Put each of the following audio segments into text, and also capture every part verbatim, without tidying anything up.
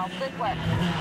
south, stick west.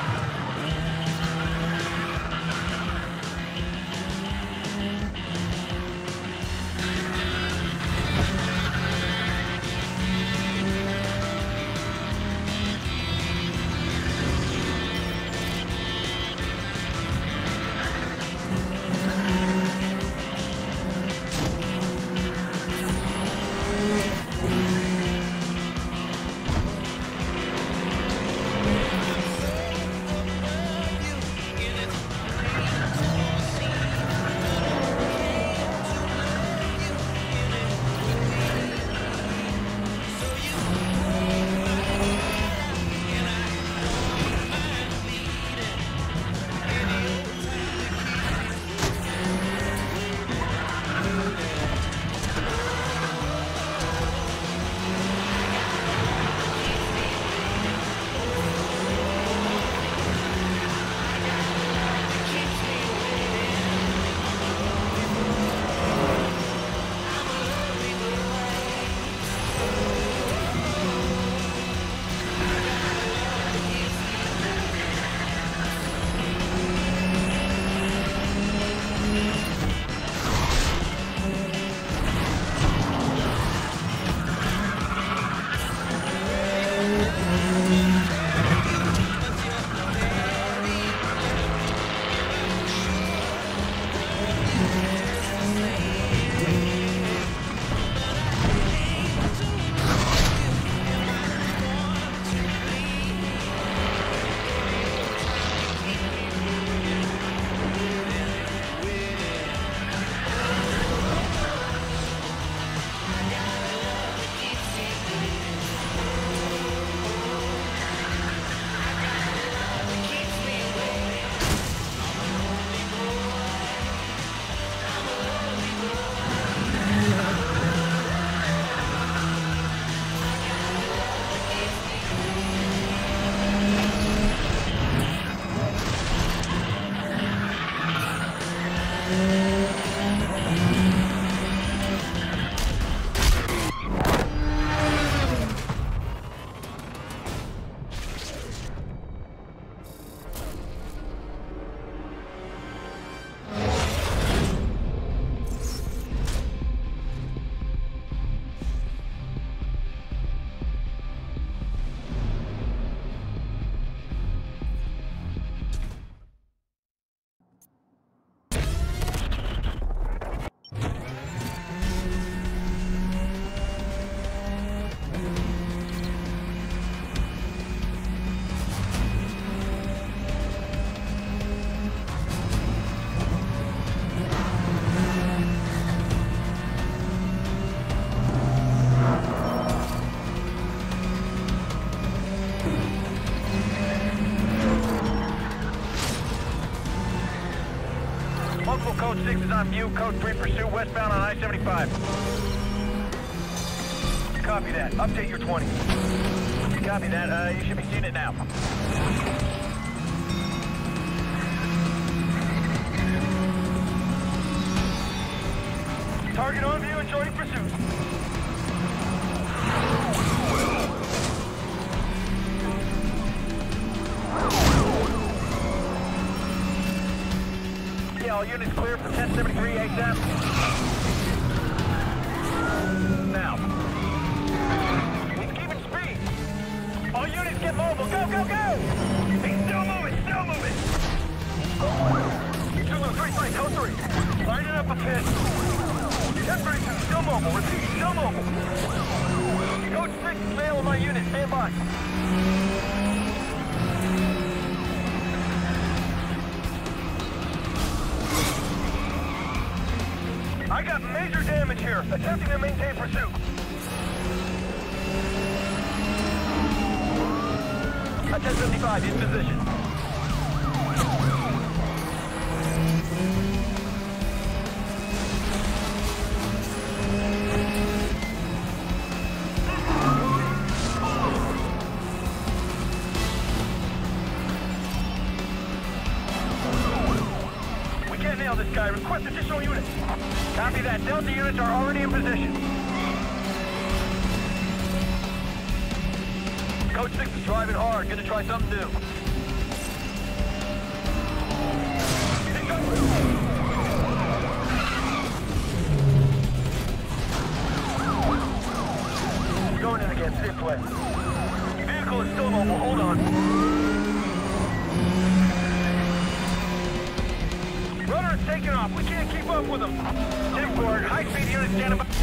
Code six is on view. Code three pursuit westbound on I seventy-five. Copy that. Update your twenty. Copy that. Uh, you should be seeing it now. Target on view and joining pursuit. Yeah, all units clear for ten seventy-three ASAP. Now. He's keeping speed. All units get mobile. Go, go, go! He's still moving, still moving. two oh three, flight, code three. Lining up a pit. ten thirty-two, still mobile. Repeat, still mobile. Code six, mail on my unit. Stand by. I got major damage here. Attempting to maintain pursuit. At ten seventy-five, in position. We can't nail this guy. Request additional units. Copy that. Delta units are already in position. Coach six is driving hard. Gonna try something new. We're going in again, this way. Vehicle is still mobile, hold on. Rudder is taking off, we can't keep up with him. ten four, high-speed unit standing by.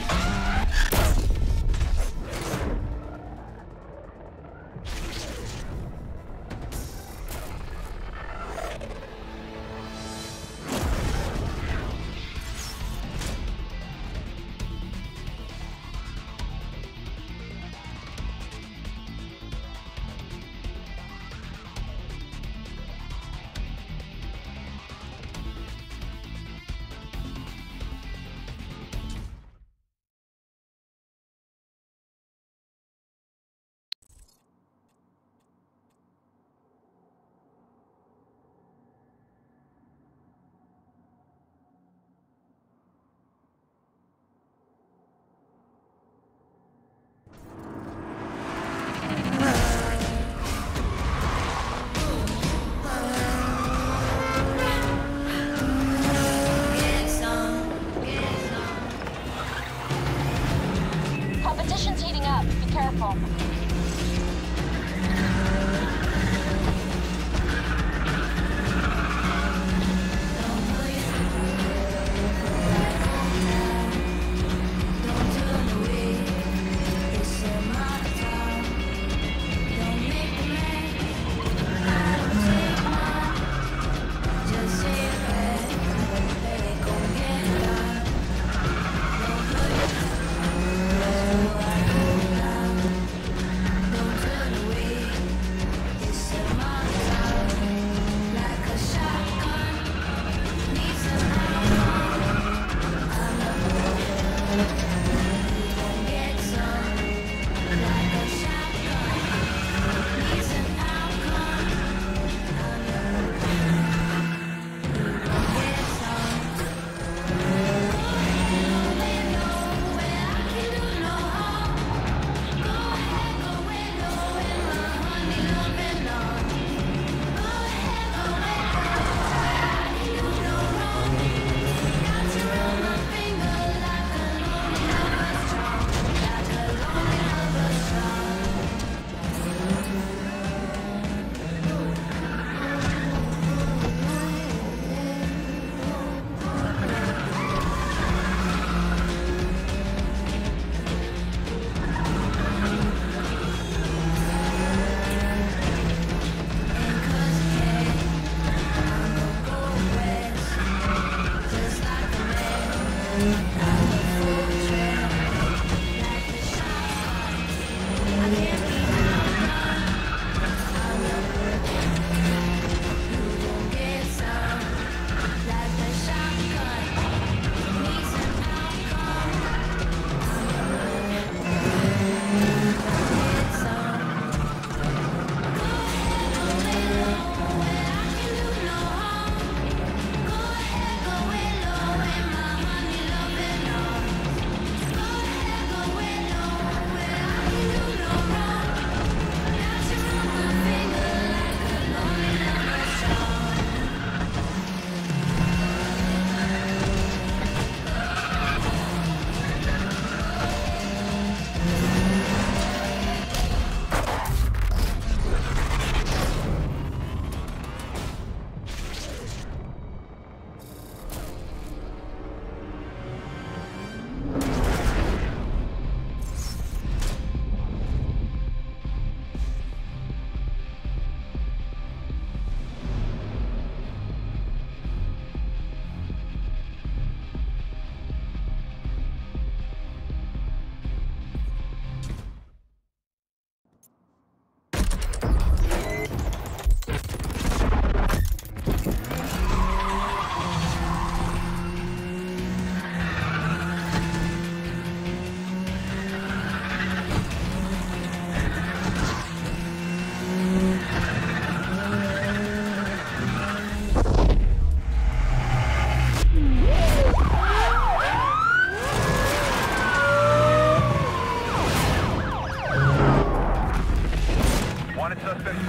Competition's heating up. Be careful.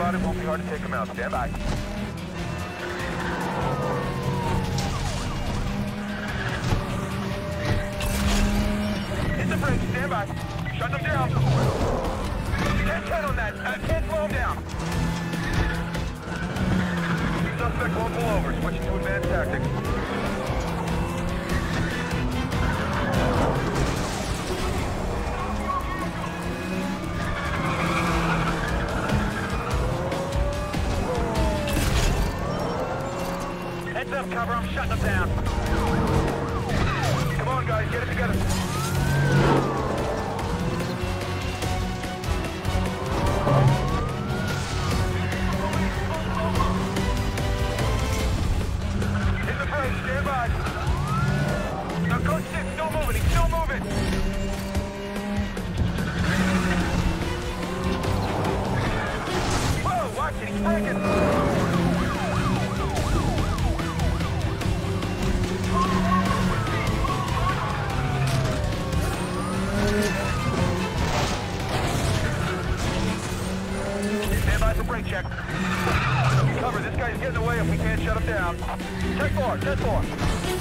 spotted. Won't be hard to take him out. Stand by. Hit the brakes. Stand by. Shut them down. ten ten on that. Uh, can't slow him down. Suspect won't pull over. Switching to advanced tactics. Heads up, cover. I'm shutting them down. Come on, guys. Get it together. Hit the brakes. Stand by. Now, Coach six, still moving. He's still moving. Whoa, watch it. He's braking. Stand by for brake check. Cover, this guy's getting away if we can't shut him down. ten four, ten four.